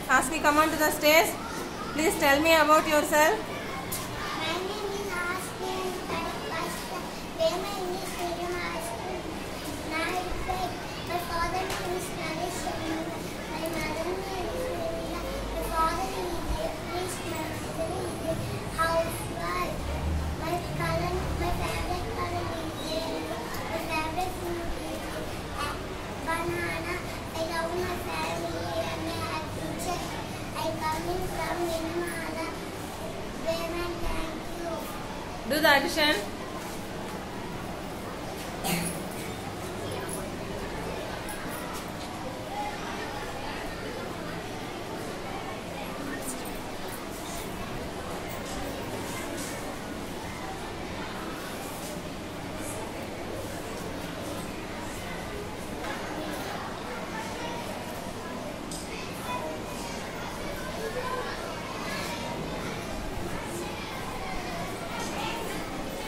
Hasini, come on to the stage. Please tell me about yourself. My name is Hasini Sharma. Vema English Medium High School. My father name is Hasini Sharma. My mother name is Veena. My father is a priest. My mother is a housewife. My favorite color is yellow. My favorite food is banana. I love my family and my teacher. I coming from Vinamala. Vema, thank you. Do the addition.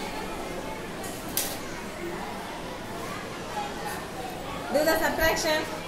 Do the subtraction.